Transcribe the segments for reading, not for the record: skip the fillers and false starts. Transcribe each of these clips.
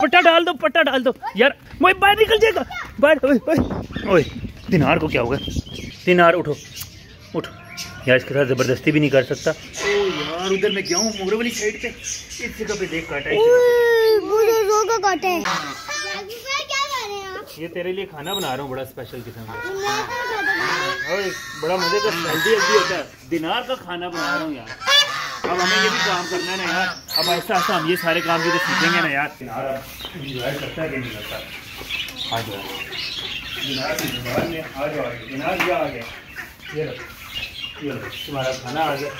पट्टा डाल दो यार, मैं बाहर निकल जाएगा बाहर। ओए दिनार को क्या होगा? दिनार उठो उठो यार, इसके साथ जबरदस्ती भी नहीं कर सकता। ओ यार उधर मैं क्या हूँ, मोगरे वाली साइड पे, इस जगह पे देख काटा है, ये तेरे लिए खाना बना रहा हूँ बड़ा स्पेशल किस्म का, बड़ा मजे का हेल्दी होता है। दिनार का खाना बना रहा हूँ यार। अब हमें ये भी काम करना है ना यार, अब ऐसा ऐसा हम ये सारे काम भी तो सीखेंगे ना यार। दिनार अब एंजॉय करता है कि नहीं करता? आ जाओ दिनार की जुबान में, आ जाओ दिनार, ये आ गया, ये लो तुम्हारा खाना आ गया।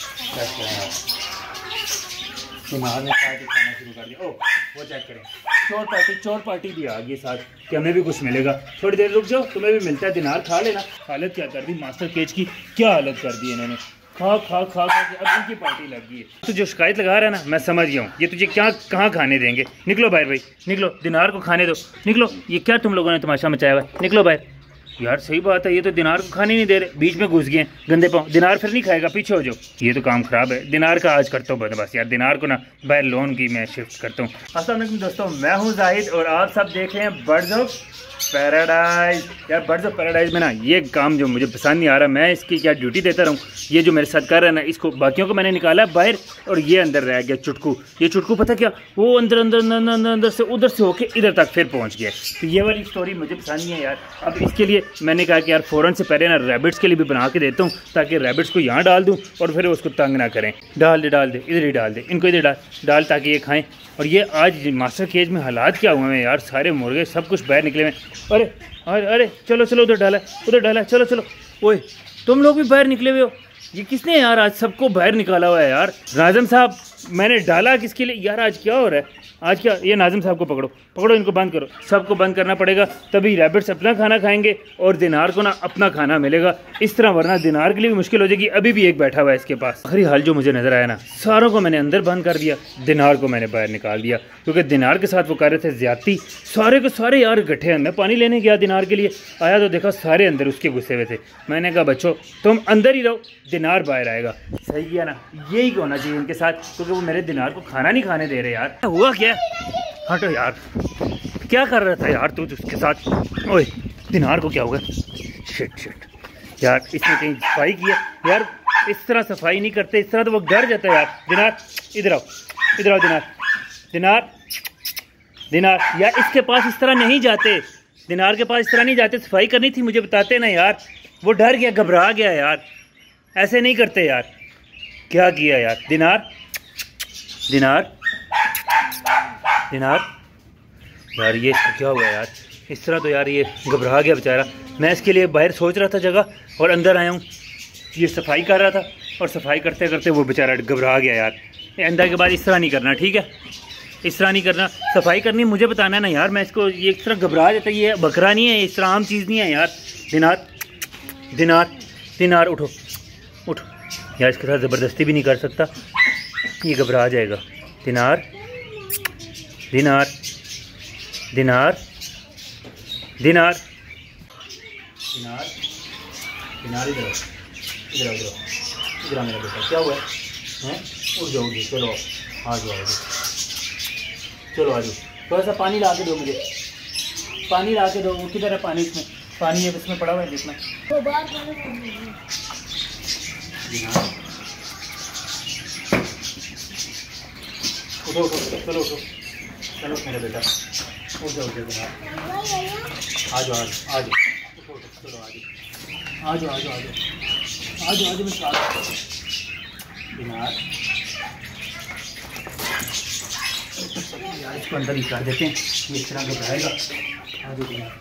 दिनार ने खाना शुरू कर दिया। ओ वो चेक करें, चोर पार्टी भी आ गई साथ कि हमें भी कुछ मिलेगा। थोड़ी देर रुक जाओ, तुम्हें भी मिलता है। दिनार खा लेना। हालत क्या कर दी मास्टर केज की, क्या हालत कर दी इन्होंने, खा खा खा खा के अब इनकी पार्टी लग गई है। तो जो शिकायत लगा रहा है ना, मैं समझ गया हूँ। ये तुझे क्या कहाँ खाने देंगे? निकलो बाहर भाई, निकलो, दिनार को खाने दो, निकलो। ये क्या तुम लोगों ने तमाशा मचाया हुआ, निकलो बाहर। यार सही बात है, ये तो दिनार को खाने नहीं दे रहे, बीच में घुस गए गंदे पाँव। दिनार फिर नहीं खाएगा, पीछे हो जाओ। ये तो काम खराब है। दिनार का आज करता हूँ बस यार, दिनार को ना बाहर लोन की मैं शिफ्ट करता हूँ। अस्सलाम वालेकुम दोस्तों, मैं हूँ जाहिद और आप सब देख रहे हैं बर्ड्स ऑफ पैराडाइज। यार बर्ड्स ऑफ पैराडाइज में ना ये काम जो मुझे पसंद नहीं आ रहा, मैं इसकी क्या ड्यूटी देता रहूँ। ये जो मेरे साथ कर रहा है ना, इसको बाकियों को मैंने निकाला बाहर और ये अंदर रह गया चुटकू। ये चुटकू पता क्या, वो अंदर से उधर से होके इधर तक फिर पहुँच गया। तो ये वाली स्टोरी मुझे पसंद नहीं है यार। अब इसके लिए मैंने कहा कि यार फ़ौरन से पहले ना रैबिट्स के लिए भी बना के देता हूँ, ताकि रैबिट्स को यहाँ डाल दूँ और फिर उसको तंग ना करें। डाल दे इधर ही डाल दे, इनको इधर डाल ताकि ये खाएँ। और ये आज मास्टर केज में हालात क्या हुए हैं यार, सारे मुर्गे सब कुछ बाहर निकले हुए। अरे चलो उधर डाला, चलो। ओए तुम लोग भी बाहर निकले हुए हो, ये किसने यार आज सबको बाहर निकाला हुआ है यार? नाज़िम साहब, मैंने डाला किसके लिए यार? आज क्या हो रहा है? आज क्या, ये नाज़िम साहब को पकड़ो, इनको बंद करो। सबको बंद करना पड़ेगा, तभी रैबिट्स अपना खाना खाएंगे और दिनार को ना अपना खाना मिलेगा। इस तरह वरना दिनार के लिए भी मुश्किल हो जाएगी। अभी भी एक बैठा हुआ है इसके पास। आखिरी हाल जो मुझे नजर आया ना, सारों को मैंने अंदर बंद कर दिया, दिनार को मैंने बाहर निकाल दिया, क्योंकि दिनार के साथ वो कर रहे थे ज्यादती। सारे के सारे यार इकट्ठे हैं। मैं पानी लेने गया दिनार के लिए, आया तो देखा सारे अंदर उसके गुस्से हुए थे। मैंने कहा बच्चों तुम अंदर ही रहो, दिनार बाहर आएगा। सही किया ना, यही होना चाहिए इनके साथ, क्योंकि वो मेरे दिनार को खाना नहीं खाने दे रहे यार। हुआ क्या? हटो यार, क्या कर रहा था यार तू उसके साथ? ओए दिनार को क्या होगा? शिट यार, इसने कहीं सफाई किया यार? इस तरह सफाई नहीं करते, इस तरह तो वो डर जाता है यार। दिनार इधर आओ दिनार यार, इसके पास इस तरह नहीं जाते, दिनार के पास इस तरह नहीं जाते। सफाई करनी थी, मुझे बताते ना यार। वो डर गया, घबरा गया यार, ऐसे नहीं करते यार। क्या किया यार? दिनार यार, ये इसको क्या हुआ यार? इस तरह तो यार ये घबरा गया बेचारा। मैं इसके लिए बाहर सोच रहा था जगह, और अंदर आया हूँ, ये सफाई कर रहा था, और सफाई करते करते वो बेचारा घबरा गया यार। अंदर के बाद इस तरह नहीं करना, ठीक है? इस तरह नहीं करना, सफाई करनी मुझे बताना है ना यार। मैं इसको ये इस तरह घबरा जाता है, ये बकरा नहीं है, इस तरह आम चीज़ नहीं है यार। दिनार उठो यार, इसके साथ ज़बरदस्ती भी नहीं कर सकता, ये घबरा जाएगा। दिनार इधर आओ मेरा बेटा, क्या हुआ है? उठ जाओ, चलो आ जाओ, थोड़ा सा पानी ला के दो मुझे, पानी ला के दो। किधर है पानी? पानी है इसमें पड़ा हुआ है, देखना। उठो चलो मेरा बेटा, उठ जाओ दिनार, आ जाओ चलो आ जाओ मैं दिनार यार, इसको अंदर ही कर देते हैं, ये इस तरह घबराएगा। आ जाओ दिनार,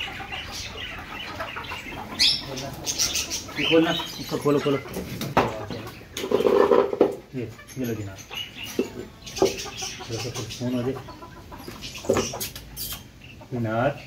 खोलना इसको, खोलो ये लो दिनार, फोन हो जाए। दिनार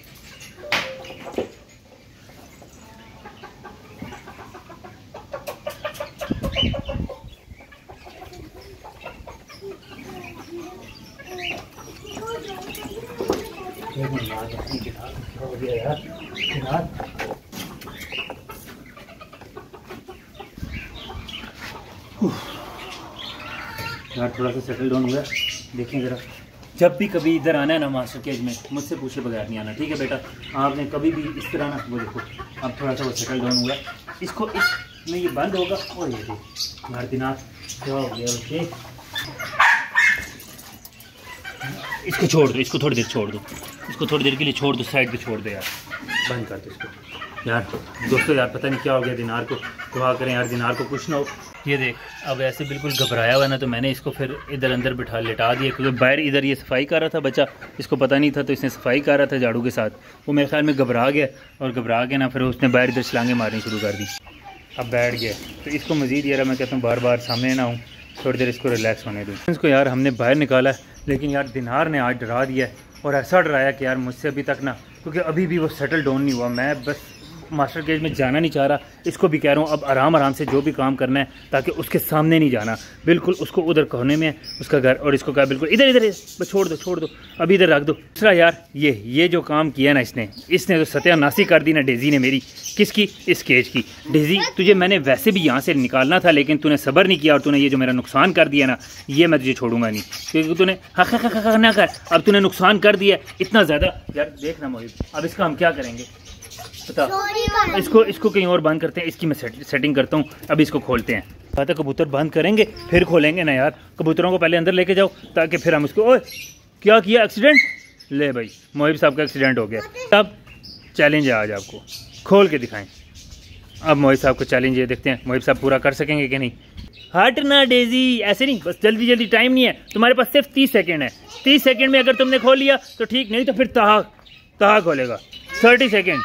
यार थोड़ा सा सेटल डाउन हुआ, देखें ज़रा जब भी कभी इधर आना है ना मास्टर केज में, मुझसे पूछे बगैर नहीं आना, ठीक है बेटा। आपने कभी भी इस तरह ना, वो देखो अब थोड़ा सा वो सेटल डाउन हुआ, इसको इसमें ये बंद होगा। और ये देखो मार्दिनाथ क्या हो गया बच्चे, इसको छोड़ दो, इसको थोड़ी देर छोड़ दो, इसको थोड़ी देर के लिए छोड़ दो, साइड पे छोड़ दो यार, बंद कर दो इसको यार। दोस्तों यार पता नहीं क्या हो गया दिनार को, दुआ करें यार दिनार को कुछ ना हो। ये देख अब ऐसे बिल्कुल घबराया हुआ ना, तो मैंने इसको फिर इधर अंदर बिठा लेटा दिया, क्योंकि बाहर इधर ये सफाई कर रहा था बच्चा, इसको पता नहीं था, तो इसने सफाई कर रहा था झाड़ू के साथ, वो मेरे ख्याल में घबरा गया, और घबरा के ना फिर उसने बाहर इधर छलांगे मारनी शुरू कर दी। अब बैठ गया, तो इसको मज़ीद यार मैं कहता हूँ बार बार सामने ना हूँ, थोड़ी देर इसको रिलैक्स होने दूँ। इसको यार हमने बाहर निकाला है, लेकिन यार दिनार ने आज डरा दिया है, और ऐसा डराया कि यार मुझसे अभी तक ना, क्योंकि अभी भी वो सेटल डाउन नहीं हुआ। मैं बस मास्टर केज में जाना नहीं चाह रहा, इसको भी कह रहा हूँ अब आराम आराम से जो भी काम करना है, ताकि उसके सामने नहीं जाना, बिल्कुल उसको उधर कोने में है उसका घर, और इसको कहा बिल्कुल इधर इधर बस छोड़ दो, अभी इधर रख दो। दूसरा यार ये जो काम किया ना इसने तो सत्यानाशी कर दी ना डेजी ने मेरी। किसकी? इस केज की। डेजी तुझे मैंने वैसे भी यहाँ से निकालना था, लेकिन तूने सब्र नहीं किया, और तूने ये जो मेरा नुकसान कर दिया ना, ये मैं तुझे छोड़ूंगा नहीं, क्योंकि तूने हाँ ना कर, अब तूने नुकसान कर दिया इतना ज़्यादा। यार देखना मोहिब, अब इसका हम क्या करेंगे पता, इसको कहीं और बंद करते हैं, इसकी मैं सेटिंग करता हूँ। अभी इसको खोलते हैं, बात है कबूतर बंद करेंगे फिर खोलेंगे ना यार। कबूतरों को पहले अंदर लेके जाओ, ताकि फिर हम उसको। ओए क्या किया, एक्सीडेंट? ले भाई मोहिब साहब का एक्सीडेंट हो गया। अब चैलेंज है आज आपको, खोल के दिखाएं। अब मोहिब साहब को चैलेंज ये देखते हैं मोहिब साहब पूरा कर सकेंगे कि नहीं। हट ना डेजी, ऐसे नहीं, बस जल्दी टाइम नहीं है तुम्हारे पास, सिर्फ 30 सेकेंड है। 30 सेकेंड में अगर तुमने खोल लिया तो ठीक, नहीं तो फिर तहा खोलेगा। 30 सेकेंड।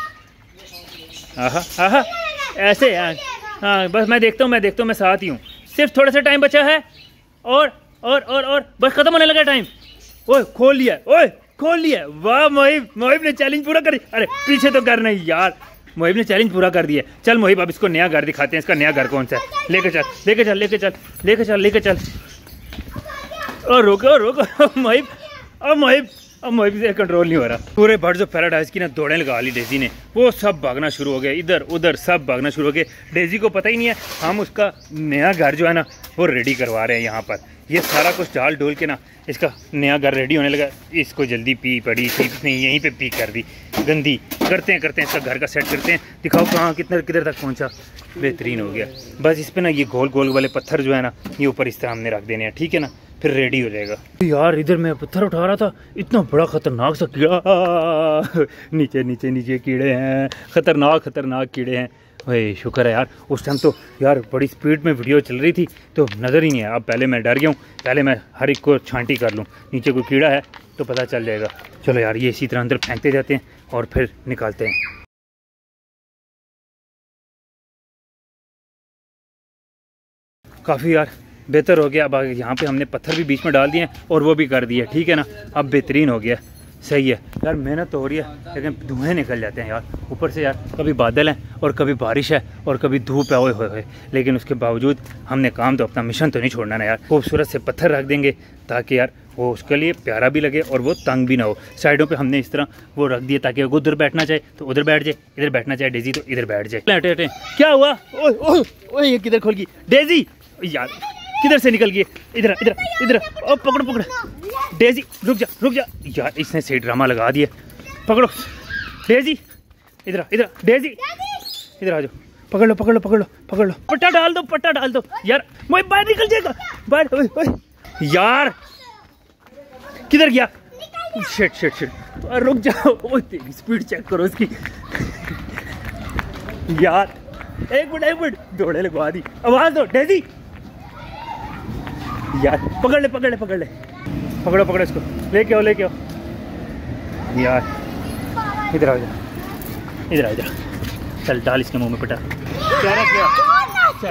हाँ ऐसे यार, हाँ बस मैं देखता हूँ मैं साथ ही हूँ। सिर्फ थोड़ा सा टाइम बचा है, और बस खत्म होने लगा टाइम। ओए खोल लिया, वाह मोहिब ने चैलेंज पूरा कर दिया। अरे पीछे तो कर नहीं यार, मोहिब ने चैलेंज पूरा कर दिया। चल मोहिब अब इसको नया घर दिखाते हैं, इसका नया घर कौन सा है। लेके चल। और रोको मोहिब, अब मोहिब से कंट्रोल नहीं हो रहा। पूरे बर्ड्स ऑफ पैराडाइज की ना दौड़ें लगा ली डेजी ने, वो सब भागना शुरू हो गया, इधर उधर सब भागना शुरू हो गए। डेजी को पता ही नहीं है हम उसका नया घर जो है ना वो रेडी करवा रहे हैं यहाँ पर। ये सारा कुछ डाल डोल के ना इसका नया घर रेडी होने लगा। इसको जल्दी पी पड़ी थी, इसने यहीं पे पी कर दी, गंदी। करते हैं इसका घर का सेट करते हैं, दिखाओ कहाँ किधर तक पहुँचा। बेहतरीन हो गया। बस इस पर ना ये गोल वाले पत्थर जो है ना, ये ऊपर इस तरह हमने रख देने हैं, ठीक है ना, फिर रेडी हो जाएगा। यार इधर मैं पत्थर उठा रहा था, इतना बड़ा खतरनाक सा कीड़ा, नीचे कीड़े हैं, खतरनाक कीड़े हैं। भाई शुक्र है यार, उस टाइम तो यार बड़ी स्पीड में वीडियो चल रही थी तो नज़र ही नहीं आया। अब पहले मैं डर गया हूँ, पहले मैं हर एक को छांटी कर लूँ, नीचे कोई कीड़ा है तो पता चल जाएगा। चलो यार ये इसी तरह अंदर फेंकते जाते हैं और फिर निकालते हैं। काफ़ी यार बेहतर हो गया। अब यहाँ पे हमने पत्थर भी बीच में डाल दिए और वो भी कर दिए, ठीक है ना, अब बेहतरीन हो गया, सही है। यार मेहनत तो हो रही है, लेकिन धुएँ निकल जाते हैं यार ऊपर से। यार कभी बादल हैं और कभी बारिश है और कभी धूप है, ओए, लेकिन उसके बावजूद हमने काम तो अपना मिशन तो नहीं छोड़ना ना यार। खूबसूरत से पत्थर रख देंगे ताकि यार वो उसके लिए प्यारा भी लगे और वो तंग भी ना हो। साइडों पे हमने इस तरह वो रख दिए ताकि वो उधर बैठना चाहे तो उधर बैठ जाए, इधर बैठना चाहे डेजी तो इधर बैठ जाए। हटे क्या हुआ? ओए ये किधर खोल गई डेजी? यार किधर से निकल गई? इधर ओ पकड़ो डेजी, रुक जा यार, इसने सही ड्रामा लगा दिया। पकड़ो डेजी, इधर डेजी, इधर आ जाओ, पकड़ लो, पट्टा डाल दो यार, मैं बाहर निकल जाएगा बाहर। यार किधर गया? शिट रुक जाओ, ओए तेरी स्पीड चेक करो इसकी। यार एक मिनट दौड़े लगवा दी, आवाज दो डेजी। यार पकड़ ले पकड़ो इसको, लेके आओ यार। इधर आ जा, चल डाल इसके मुंह में पटा। क्या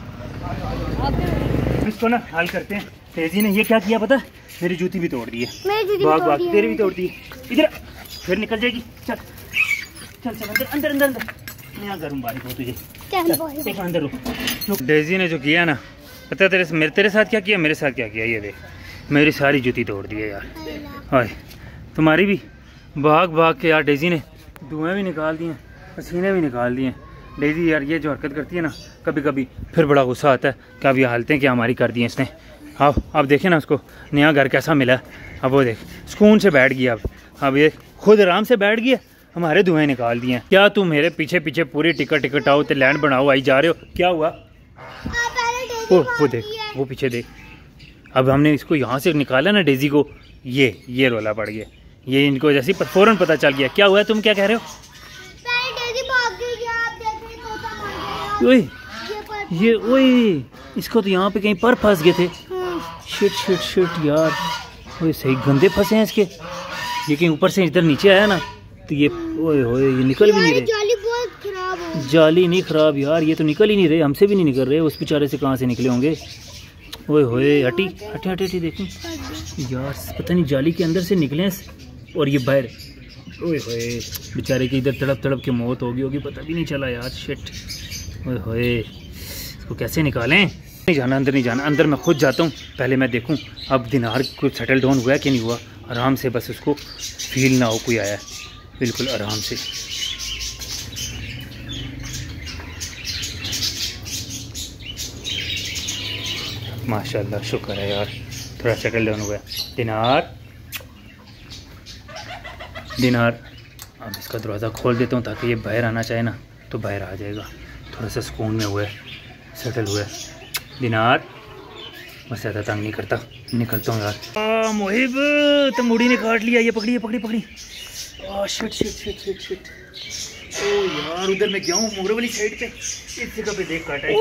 इसको ना हाल करते हैं। तेजी ने ये क्या किया पता? मेरी जूती भी तोड़ दी है, भाग तेरी भी तोड़ दी है। इधर फिर निकल जाएगी। चल अंदर नया गर्म बारिश हो तुझे, अंदर रुक। डेजी ने जो किया ना पता है तेरे साथ क्या किया, मेरे साथ क्या किया? ये देख, मेरी सारी जूती तोड़ दी है यार। हाय तुम्हारी भी भाग के यार डेजी ने धुएँ भी निकाल दिए, पसीने भी निकाल दिए। डेजी यार ये जो हरकत करती है ना कभी कभी, फिर बड़ा गुस्सा आता है कि अब ये हालतें क्या हमारी कर दी हैं इसने। हाँ अब देखे ना उसको नया घर कैसा मिला। अब वो देख सुकून से बैठ गया। अब ये खुद आराम से बैठ गया, हमारे धुएं निकाल दिए। क्या तुम मेरे पीछे पीछे पूरी टिकट आओ तो लैंड बनाओ आई जा रहे हो, क्या हुआ? वो देख वो पीछे देख। अब हमने इसको यहाँ से निकाला ना डेजी को, ये रोला पड़ गया। ये इनको जैसे फौरन पता चल गया। क्या हुआ, तुम क्या कह रहे हो? ये ओए इसको तो यहाँ पे कहीं पर फंस गए थे। शिट यार, वो सही गंदे फंसे हैं इसके। ये कहीं ऊपर से इधर नीचे आया ना तो ये ओए ये निकल भी नहीं रहे। जाली बहुत खराब है। जाली नहीं खराब यार, ये तो निकल ही नहीं रहे, हमसे भी नहीं निकल रहे। उस बेचारे से कहाँ से निकले होंगे। ओए होए हटी देखें यार, पता नहीं जाली के अंदर से निकले और ये बाहर। ओए होए बेचारे की इधर तड़प के मौत हो गई होगी, पता भी नहीं चला यार। शिट ओए होए इसको कैसे निकालें? नहीं जाना, अंदर नहीं जाना, अंदर मैं खुद जाता हूँ। पहले मैं देखूँ अब दिनार कुछ सेटल डाउन हुआ है कि नहीं हुआ। आराम से बस उसको फील ना हो कोई आया, बिल्कुल आराम से। माशाल्लाह शुक्र है यार, थोड़ा सेटल डाउन हुआ है। दिनार अब इसका दरवाज़ा खोल देता हूँ ताकि ये बाहर आना चाहे ना तो बाहर आ जाएगा। थोड़ा सा सुकून में हुआ है, सेटल हुआ है। दिनार बस ज़्यादा तंग नहीं करता, निकलता हूँ यार। मोहिब तो मुड़ी ने काट लिया, ये पकड़ी शिट ओ यार उधर मैं गया हूँ मोगरे वाली साइड पे, इस जगह पे देख काटा है।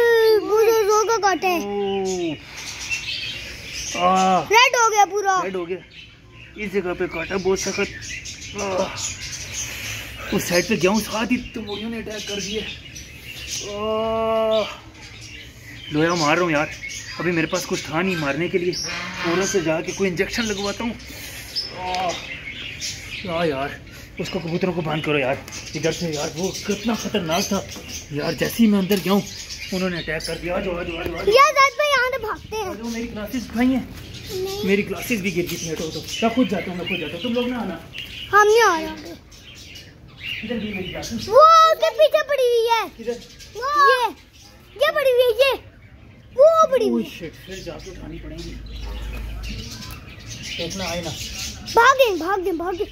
रेड हो गया पूरा, रेड हो गया, इस जगह पे काटा बहुत सख्त। उस साइड पे गया हूँ, साथ ही तो मुड़ियों ने अटैक कर दिया। लोया मार रहा हूँ यार, अभी मेरे पास कुछ था नहीं मारने के लिए। फौरन से जाके कोई इंजेक्शन लगवाता हूँ। यार उसको कबूतरों को बंद करो यार इधर से यार, वो कितना खतरनाक था यार। जैसे ही मैं अंदर गया हूँ उन्होंने अटैक कर दिया। जो यहाँ से भागते हैं। जो मेरी क्लासेस भाई हैं, मेरी क्लासेस भी गिर गई थी। हटो तो मैं खुद जाता हूँ, तुम लोग ना आना। हम नहीं आ रहे। इधर भी मेरी क्लासेस वो के पीछे पड़ी हुई है। किधर? ये पड़ी हुई है, ये वो पड़ी हुई। शिट, फिर जाके उठानी पड़ेगी। देखना आए ना। भागे।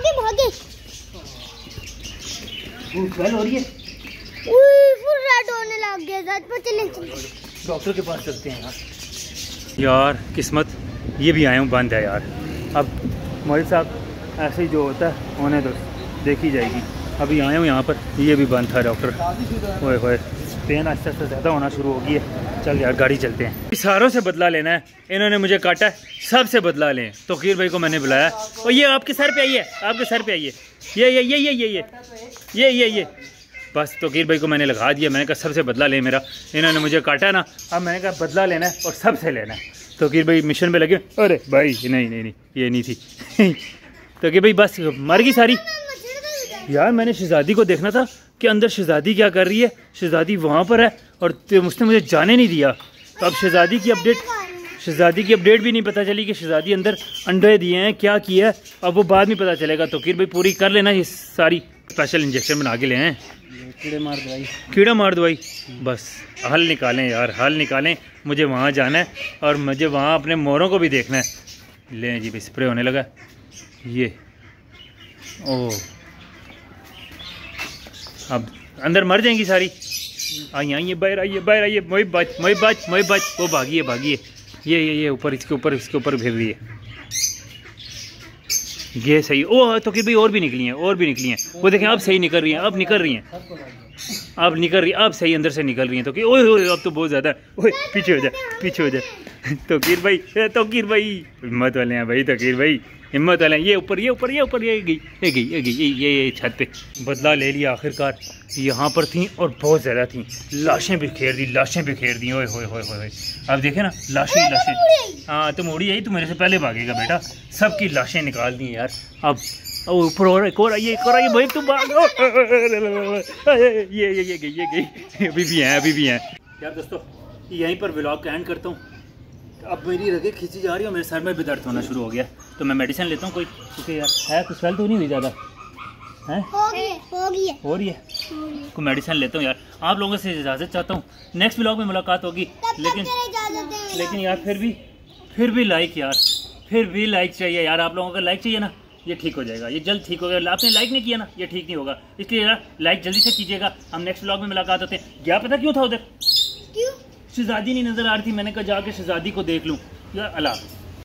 स्मेल हो रही है, फुल रेड होने लग गया। सच में चले डॉक्टर के पास चलते हैं यार। किस्मत ये भी आए हूँ, बंद है यार। अब मोहित साहब ऐसे ही जो होता है होने दो, देखी जाएगी। अभी आए हूँ यहाँ पर, ये भी बंद था डॉक्टर। ओए होए पेन आस्ते से ज़्यादा होना शुरू हो गई है। चल यार गाड़ी चलते हैं। सारों से बदला लेना है, इन्होंने मुझे काटा है, सबसे बदला लें। तोकीर भाई को मैंने बुलाया और ये आपके सर पे आइए, आपके सर पे आइए। ये बस तोकीर भाई को मैंने लगा दिया। मैंने कहा सबसे बदला ले मेरा, इन्होंने मुझे काटा ना, अब मैंने कहा बदला लेना है और सबसे लेना है। तोकीर भाई मिशन पे लगे। अरे भाई नहीं ये नहीं थी। तोकीर भाई बस मर गई सारी यार। मैंने शहजादी को देखना था कि अंदर शहजादी क्या कर रही है। शहजादी वहाँ पर है और उसने मुझे जाने नहीं दिया। तो अब शहजादी की अपडेट भी नहीं पता चली कि शहजादी अंदर अंडे दिए हैं, क्या किया है। अब वो बाद में पता चलेगा। तो किर भाई पूरी कर लेना, ये सारी स्पेशल इंजेक्शन बना के ले हैं। कीड़ा मार दवाई बस हल निकालें यार, हल निकालें। मुझे वहाँ जाना है और मुझे वहाँ अपने मोरों को भी देखना है। लें जी भाई, स्प्रे होने लगा ये। ओह अब अंदर मर जाएंगी सारी। आइए बाहर आइए। मोहिब बच। वो भागी है। ये ऊपर, इसके ऊपर फिर रही है। ये सही। ओह तो कि भाई और भी निकली हैं। वो देखें अब सही निकल रही हैं, अब सही अंदर से निकल रही हैं। तो कि ओए अब तो बहुत ज़्यादा। ओए पीछे हो जाए। तोकीर भाई हिम्मत वाले हैं भाई। तोकीर भाई हिम्मत वाले हैं। ये ऊपर ये गई ये छत पे। बदला ले लिया आखिरकार। यहाँ पर थी और बहुत ज़्यादा थी। लाशें बिखेर दी। ओए होए अब देखे ना लाशें। हाँ तुम उड़ी आई, तू मेरे से पहले भागेगा बेटा। सबकी लाशें निकाल दी यार। अब ऊपर और एक और आइए भाई, तुम भागो। ये गई। अभी भी हैं यार। दोस्तों यहीं पर व्लॉग का एंड करता हूँ। अब मेरी रगें खींची जा रही है और मेरे सर में भी दर्द होना शुरू हो गया। तो मैं मेडिसिन लेता हूँ कोई, क्योंकि यार है कुछ फैल तो नहीं हुई ज़्यादा है। हो रही है। कोई मेडिसिन लेता हूँ यार। आप लोगों से इजाज़त चाहता हूँ। नेक्स्ट व्लॉग में मुलाकात होगी, लेकिन देते हैं। लेकिन यार फिर भी लाइक यार, फिर भी लाइक चाहिए यार। आप लोगों का लाइक चाहिए ना, ये ठीक हो जाएगा, ये जल्द ठीक हो गया। आपने लाइक नहीं किया ना, ये ठीक नहीं होगा। इसलिए यार लाइक जल्दी से कीजिएगा। हम नेक्स्ट व्लॉग में मुलाकात होते हैं। क्या पता क्यों था उधर, क्यों? शहजादी नहीं नजर आ रही थी, मैंने कहा जाके शहजादी को देख लूँ यार। अल्लाह।